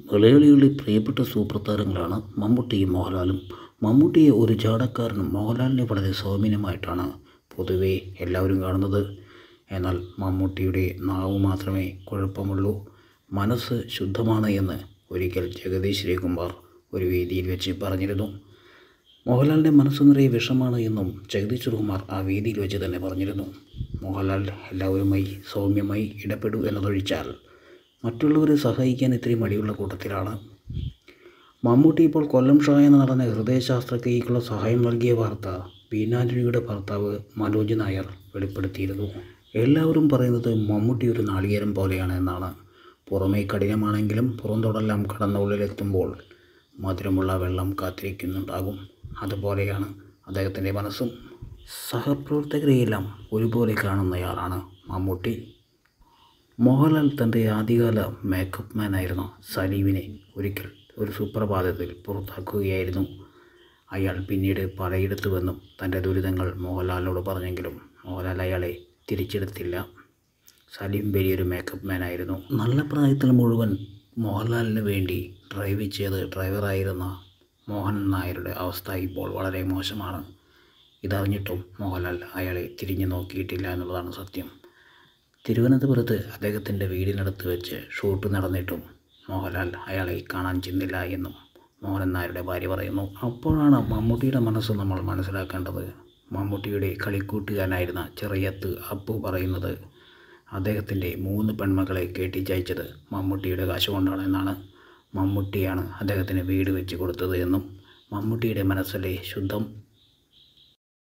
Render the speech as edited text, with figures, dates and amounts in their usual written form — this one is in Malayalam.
മലയാളികളുടെ പ്രിയപ്പെട്ട സൂപ്പർ താരങ്ങളാണ് മമ്മൂട്ടിയും മോഹൻലാലും. മമ്മൂട്ടിയെ ഒരു ജാടക്കാരനും മോഹൻലാലിനെ വളരെ സൗമ്യനുമായിട്ടാണ് പൊതുവെ എല്ലാവരും കാണുന്നത്. എന്നാൽ മമ്മൂട്ടിയുടെ നാവ് മാത്രമേ കുഴപ്പമുള്ളൂ, മനസ്സ് ശുദ്ധമാണ് എന്ന് ഒരിക്കൽ ജഗദീഷ് ശ്രീകുമാർ ഒരു വേദിയിൽ വെച്ച് പറഞ്ഞിരുന്നു. മോഹൻലാലിൻ്റെ മനസ്സ് നിറയെ വിഷമാണ് എന്നും ജഗദീഷ് ശ്രീകുമാർ ആ വേദിയിൽ വെച്ച് തന്നെ പറഞ്ഞിരുന്നു. മോഹൻലാൽ എല്ലാവരുമായി സൗമ്യമായി ഇടപെടൂ എന്നതൊഴിച്ചാൽ മറ്റുള്ളവരെ സഹായിക്കാൻ ഇത്തിരി മടിയുള്ള കൂട്ടത്തിലാണ്. മമ്മൂട്ടി ഇപ്പോൾ കൊല്ലം ഷാ എന്ന നടന്ന ഹൃദയശാസ്ത്രക്രിയയ്ക്കുള്ള സഹായം നൽകിയ വാർത്ത ബീനാന്റണിയുടെ ഭർത്താവ് മനോജ് നായർ വെളിപ്പെടുത്തിയിരുന്നു. എല്ലാവരും പറയുന്നത് മമ്മൂട്ടി ഒരു നാളികേരം പോലെയാണ് എന്നാണ്. പുറമേ കഠിനമാണെങ്കിലും പുറന്തോടെല്ലാം കടന്നുള്ളിലെത്തുമ്പോൾ മധുരമുള്ള വെള്ളം കാത്തിരിക്കുന്നുണ്ടാകും. അതുപോലെയാണ് അദ്ദേഹത്തിൻ്റെ മനസ്സും. സഹപ്രവർത്തകരെയെല്ലാം ഒരുപോലെ കാണുന്നയാളാണ് മമ്മൂട്ടി. മോഹൻലാൽ തൻ്റെ ആദ്യകാല മേക്കപ്പ് മാനായിരുന്ന സലീമിനെ ഒരിക്കൽ ഒരു സുപ്രഭാതത്തിൽ പുറത്താക്കുകയായിരുന്നു. അയാൾ പിന്നീട് പലയിടത്തു വന്നും തൻ്റെ ദുരിതങ്ങൾ മോഹൻലാലിനോട് പറഞ്ഞെങ്കിലും മോഹൻലാൽ അയാളെ തിരിച്ചെടുത്തില്ല. സലീം വലിയൊരു മേക്കപ്പ് മാനായിരുന്നു. നല്ല പ്രായത്തിൽ മുഴുവൻ മോഹൻലാലിന് വേണ്ടി ഡ്രൈവ് ചെയ്ത് ഡ്രൈവറായിരുന്ന മോഹൻ നായരുടെ അവസ്ഥ ഇപ്പോൾ വളരെ മോശമാണ്. ഇതറിഞ്ഞിട്ടും മോഹൻലാൽ അയാളെ തിരിഞ്ഞു നോക്കിയിട്ടില്ല എന്നുള്ളതാണ് സത്യം. തിരുവനന്തപുരത്ത് അദ്ദേഹത്തിൻ്റെ വീടിനടുത്ത് വെച്ച് ഷൂട്ട് നടന്നിട്ടും മോഹൻലാൽ അയാളെ കാണാൻ ചെന്നില്ല എന്നും മോഹൻ നായരുടെ ഭാര്യ പറയുന്നു. അപ്പോഴാണ് മമ്മൂട്ടിയുടെ മനസ്സ് നമ്മൾ മനസ്സിലാക്കേണ്ടത്. മമ്മൂട്ടിയുടെ കളിക്കൂട്ടുകാരനായിരുന്ന ചെറിയത്ത് അപ്പു പറയുന്നത് അദ്ദേഹത്തിൻ്റെ 3 പെൺമക്കളെ കെട്ടിച്ചയച്ചത് മമ്മൂട്ടിയുടെ കാശ് കൊണ്ടാണെന്നാണ്. മമ്മൂട്ടിയാണ് അദ്ദേഹത്തിന് വീട് വെച്ച് കൊടുത്തത് എന്നും മമ്മൂട്ടിയുടെ മനസ്സല്ലേ ശുദ്ധം.